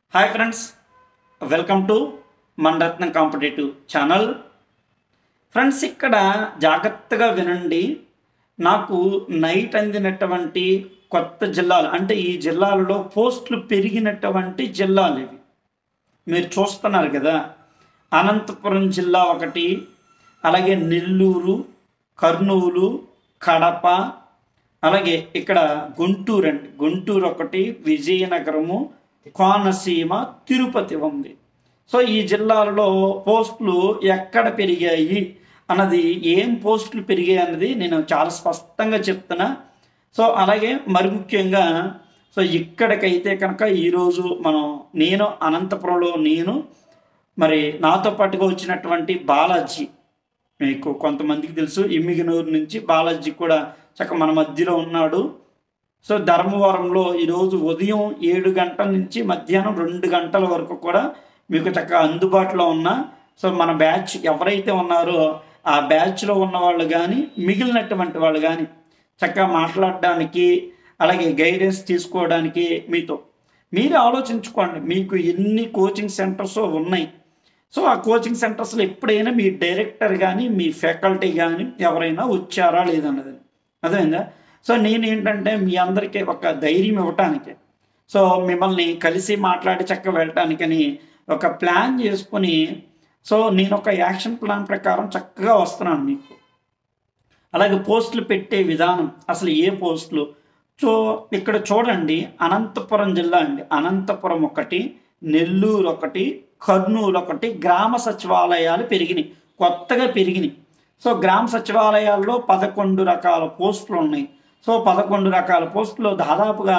Hi friends, welcome to Manaratnam competitive channel. Friends, ఇక్కడ జాగ్రత్తగా వినండి. నాకు నైట్ అందినటువంటి కొత్త జిల్లాలు, అంటే ఈ జిల్లాలలో పోస్టులు పెరిగినటువంటి జిల్లాలు ఇవి మీరు చూస్తున్నారు కదా. అనంతపురం జిల్లా ఒకటి, అలాగే నెల్లూరు, కర్నూలు, కడప, అలాగే ఇక్కడ గుంటూరు అండి, గుంటూరు ఒకటి, విజయనగరము, కోనసీమ, తిరుపతి ఉంది. సో ఈ జిల్లాలలో పోస్టులు ఎక్కడ పెరిగాయి అన్నది, ఏం పోస్టులు పెరిగాయి అన్నది నేను చాలా స్పష్టంగా చెప్తున్నా. సో అలాగే మరి ముఖ్యంగా ఇక్కడికైతే కనుక ఈరోజు నేను అనంతపురంలో మరి నాతో పాటుగా వచ్చినటువంటి బాలాజీ, మీకు కొంతమందికి తెలుసు, ఇమ్మిగనూరు నుంచి బాలాజీ కూడా మన మధ్యలో ఉన్నాడు. సో ధర్మవరంలో ఈరోజు ఉదయం 7 గంటల నుంచి మధ్యాహ్నం 2 గంటల వరకు కూడా మీకు అందుబాటులో ఉన్న మన బ్యాచ్ ఎవరైతే ఉన్నారో ఆ బ్యాచ్లో ఉన్న వాళ్ళు కానీ మిగిలినటువంటి వాళ్ళు కానీ చక్కగా మాట్లాడడానికి, అలాగే గైడెన్స్ తీసుకోవడానికి మీతో మీరే ఆలోచించుకోండి. మీకు ఎన్ని కోచింగ్ సెంటర్స్ ఉన్నాయి. సో ఆ కోచింగ్ సెంటర్స్లో ఎప్పుడైనా మీ డైరెక్టర్ కానీ మీ ఫ్యాకల్టీ కానీ ఎవరైనా వచ్చారా లేదన్నది అర్థమైందా. సో నేనేంటంటే మీ అందరికీ ఒక ధైర్యం ఇవ్వటానికి, సో మిమ్మల్ని కలిసి మాట్లాడి చక్కగా వెళ్ళటానికని ఒక ప్లాన్ చేసుకొని, సో నేను ఒక యాక్షన్ ప్లాన్ ప్రకారం చక్కగా వస్తున్నాను మీకు. అలాగే పోస్టులు పెట్టే విధానం, అసలు ఏ పోస్టులు. సో ఇక్కడ చూడండి, అనంతపురం జిల్లా అండి, అనంతపురం ఒకటి, నెల్లూరు ఒకటి, కర్నూలు ఒకటి గ్రామ సచివాలయాలు పెరిగినాయి, కొత్తగా పెరిగినాయి. సో గ్రామ సచివాలయాల్లో 11 రకాల పోస్టులు ఉన్నాయి. సో 11 రకాల పోస్టులు దాదాపుగా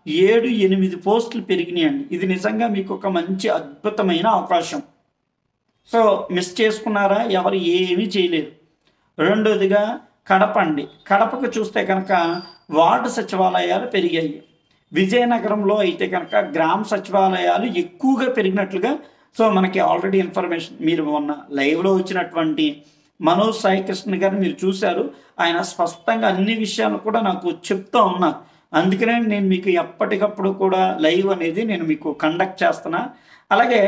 7-8 పోస్టులు పెరిగినాయండి. ఇది నిజంగా మీకు ఒక మంచి అద్భుతమైన అవకాశం. సో మిస్ చేసుకున్నారా, ఎవరు ఏమీ చేయలేరు. రెండోదిగా కడప అండి, కడపకు చూస్తే కనుక వార్డు సచివాలయాలు పెరిగాయి. విజయనగరంలో అయితే కనుక గ్రామ సచివాలయాలు ఎక్కువగా పెరిగినట్లుగా సో మనకి ఆల్రెడీ ఇన్ఫర్మేషన్, మీరు మొన్న లైవ్లో వచ్చినటువంటి మనోజ్ సాయి కృష్ణ గారిని మీరు చూశారు. ఆయన స్పష్టంగా అన్ని విషయాలు కూడా నాకు చెప్తూ ఉన్నారు. అందుకనే నేను మీకు ఎప్పటికప్పుడు కూడా లైవ్ అనేది నేను మీకు కండక్ట్ చేస్తున్నా. అలాగే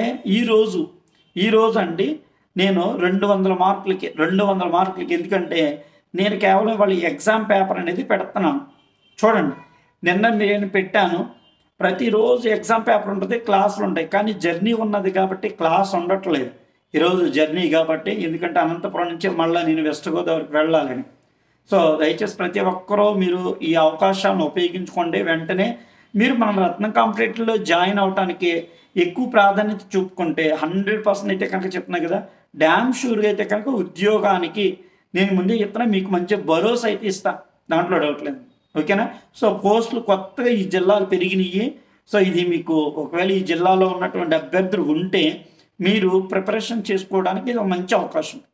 ఈరోజు అండి నేను 200 మార్కులకి ఎందుకంటే నేను కేవలం వాళ్ళ ఎగ్జామ్ పేపర్ అనేది పెడుతున్నాను. చూడండి, నిన్న నేను పెట్టాను, ప్రతిరోజు ఎగ్జామ్ పేపర్ ఉంటుంది, క్లాసులు ఉంటాయి, కానీ జర్నీ ఉన్నది కాబట్టి క్లాస్ ఉండట్లేదు. ఈరోజు జర్నీ కాబట్టి, ఎందుకంటే అనంతపురం నుంచి మళ్ళీ నేను వెస్ట్ గోదావరికి వెళ్ళాలని. సో దయచేసి ప్రతి ఒక్కరూ మీరు ఈ అవకాశాలను ఉపయోగించుకోండి. వెంటనే మీరు మన రత్నం కాంపిటేటివ్లో జాయిన్ అవడానికి ఎక్కువ ప్రాధాన్యత చూపుకుంటే 100% అయితే కనుక చెప్తున్నా కదా, డ్యామ్ షూర్గా అయితే కనుక ఉద్యోగానికి నేను ముందే చెప్తున్నా, మీకు మంచి భరోసా అయితే ఇస్తా, దాంట్లో డౌట్ లేదు. ఓకేనా. సో పోస్టులు కొత్తగా ఈ జిల్లాలు పెరిగినాయి. సో ఇది మీకు ఒకవేళ ఈ జిల్లాలో ఉన్నటువంటి అభ్యర్థులు ఉంటే మీరు ప్రిపరేషన్ చేసుకోవడానికి ఇది ఒక మంచి అవకాశం.